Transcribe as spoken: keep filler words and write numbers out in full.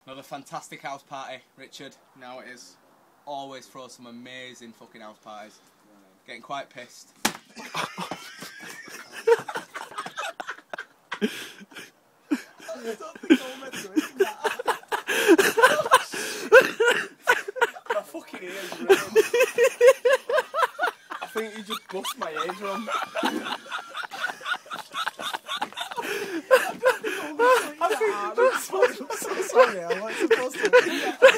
Another fantastic house party, Richard. Now it is. Always throw some amazing fucking house parties. Getting quite pissed. I don't think I'm meant to eat that. My fucking ears ring. I think you just bust my eardrum. I think you just bust. I'm so sorry, I wasn't supposed to.